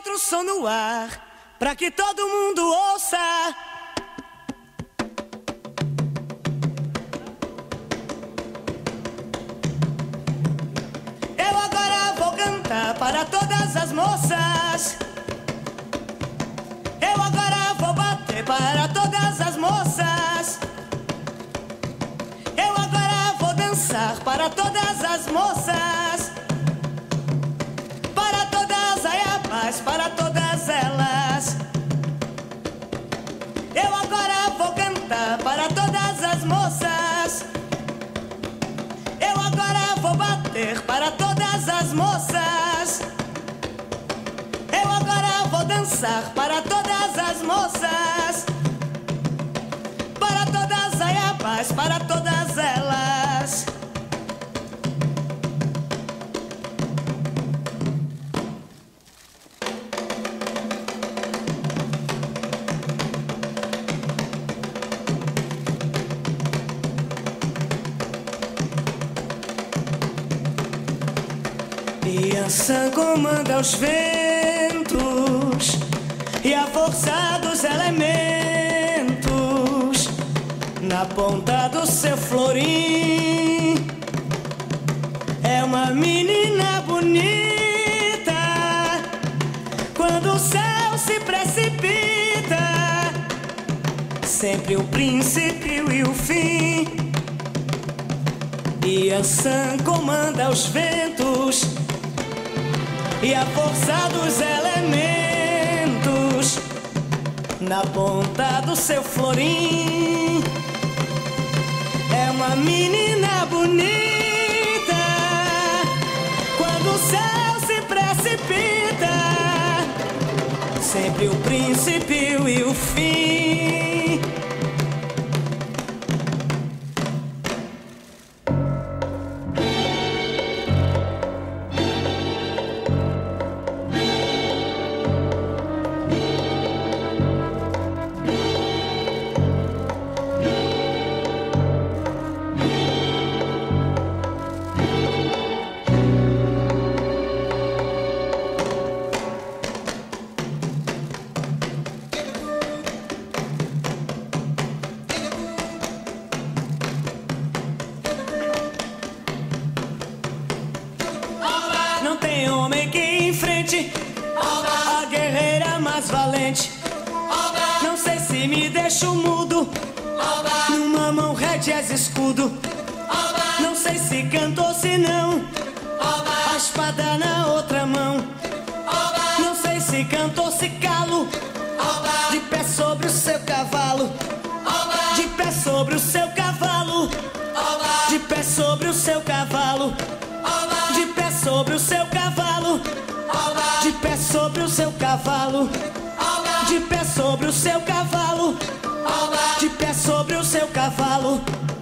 outro som no ar, pra que todo mundo ouça. Eu agora vou cantar para todas as moças. Eu agora vou bater para todas as moças. Eu agora vou dançar para todas as moças. Para todas, ai a paz, para todas elas. Eu agora vou cantar para todas as moças. Eu agora vou bater para todas as moças. Eu agora vou dançar para todas as moças. Para todas, ai a paz, para todas elas. Yansan comanda os ventos e a força dos elementos na ponta do seu florim. É uma menina bonita quando o céu se precipita, sempre o princípio e o fim. Yansan comanda os ventos e a força dos elementos na ponta do seu florim. É uma menina bonita quando o céu se precipita, sempre o princípio e o fim. Não tem homem que enfrente a guerreira mais valente. Não sei se me deixo mudo, numa mão rédeas escudo. Não sei se canto ou se não, a espada na outra mão. Não sei se canto ou se calo, de pé sobre o seu cavalo. De pé sobre o seu cavalo. De pé sobre o seu cavalo. De pé sobre o seu cavalo. De pé sobre o seu cavalo. De pé sobre o seu cavalo. De pé sobre o seu cavalo.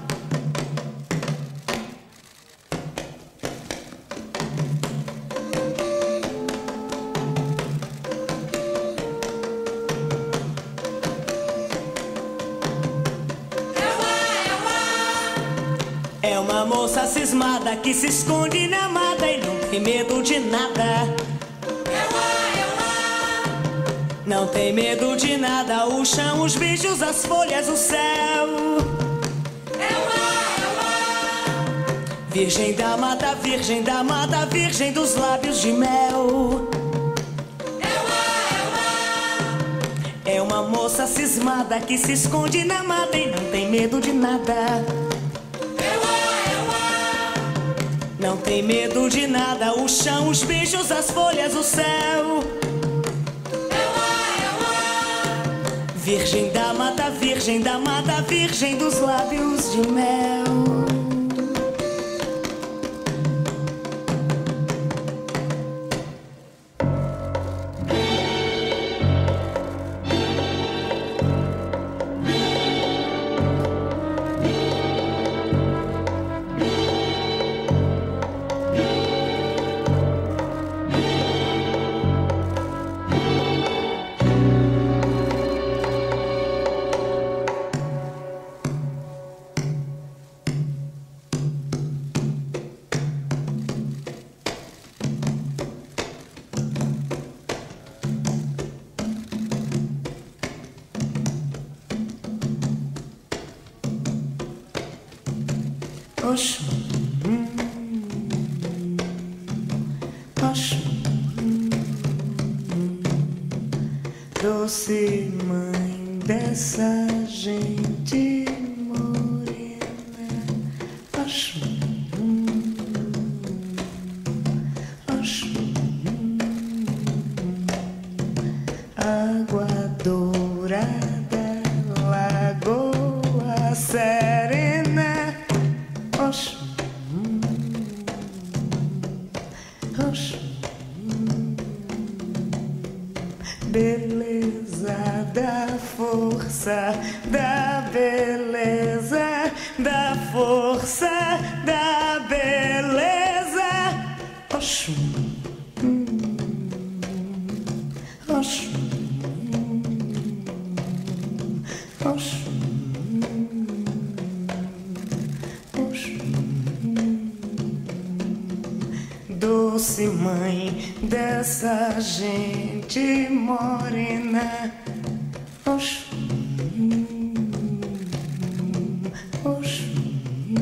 É uma moça cismada que se esconde na mata e não tem medo de nada. Não tem medo de nada, o chão, os bichos, as folhas, o céu. Virgem da mata, virgem da mata, virgem dos lábios de mel. É uma moça cismada que se esconde na mata e não tem medo de nada. Não tem medo de nada, o chão, os bichos, as folhas, o céu. Virgem da mata, virgem da mata, virgem dos lábios de mel. Oxum, Oxum, doce mãe dessa gente morena. Oxum, Oxum, água dourada, lagoa serena. Oxum, Oxum, beleza da força, da beleza, da força, da beleza. Oxum, Oxum, Oxum, doce mãe dessa gente morena. Oxum, Oxum,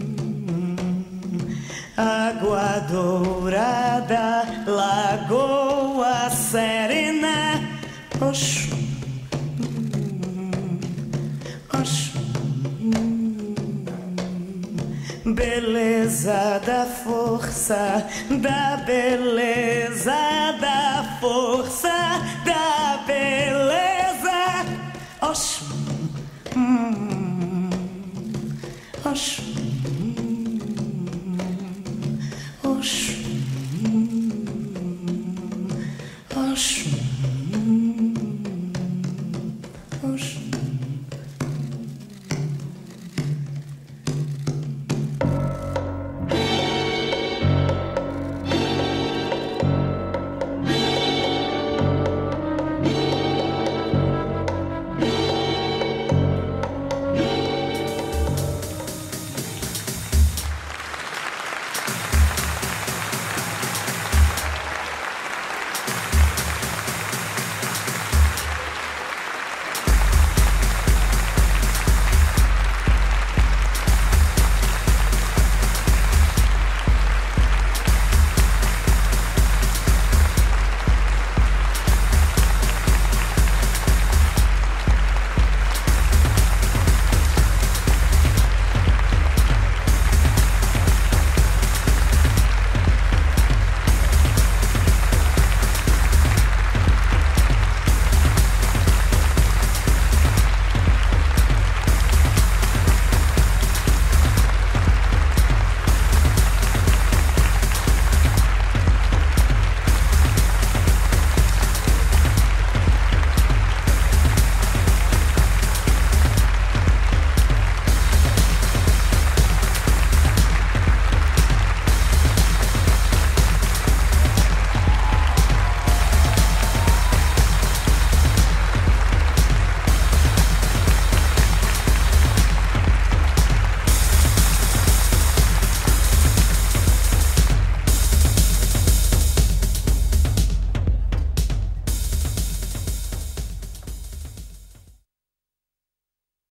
água dourada, lagoa serena. Oxum, Oxum, beleza da força, da beleza, da força, da beleza. Oxum, Oxum, Oxum, Oxum.